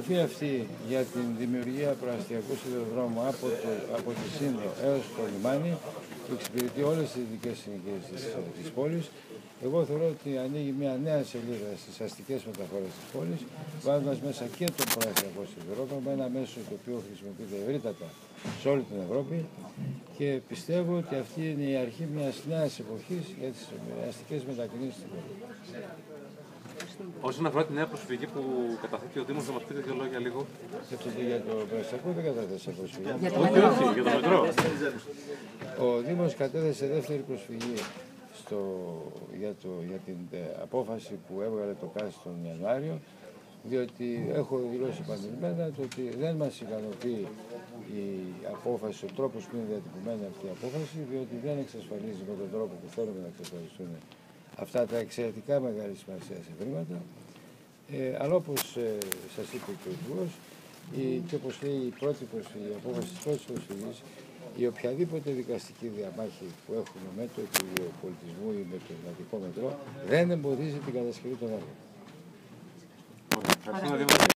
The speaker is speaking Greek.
στραφή αυτή για την δημιουργία προαστιακού σιδηροδρόμου από τη Σύνδο έως το λιμάνι, που εξυπηρετεί όλες τις ειδικές συνοικίες της πόλης, εγώ θεωρώ ότι ανοίγει μια νέα σελίδα στις αστικές μεταφορές της πόλης, βάζοντας μέσα και τον προαστιακό σιδηρόδρομο, ένα μέσο το οποίο χρησιμοποιείται ευρύτατα σε όλη την Ευρώπη, και πιστεύω ότι αυτή είναι η αρχή μιας νέας εποχής για τις αστικές μετακινήσεις στην πόλη. Όσον αφορά τη νέα προσφυγή που καταθέτει ο Δήμος, θα μας πείτε δύο λόγια λίγο. Για το προαστιακό δεν κατέθεσε προσφυγή. Όχι, για το μετρό. Ο Δήμος κατέθεσε δεύτερη προσφυγή για την απόφαση που έβγαλε το ΚΑΣ τον Ιανουάριο, διότι έχω δηλώσει επανειλημμένα ότι δεν μας ικανοποιεί η απόφαση, ο τρόπος που είναι διατυπωμένη αυτή η απόφαση, διότι δεν εξασφαλίζει με τον τρόπο που θέλουμε να εξασφαλιστούν αυτά τα εξαιρετικά μεγάλη σημασία ευρήματα. Αλλά όπως σας είπε και ο Υπουργός, και όπως λέει η πρώτη προσφυγή, η απόφαση της πρώτης προσφυγής, η οποιαδήποτε δικαστική διαμάχη που έχουμε με το Υπουργείο Πολιτισμού ή με το Ελληνικό Μετρό δεν εμποδίζει την κατασκευή των έργων.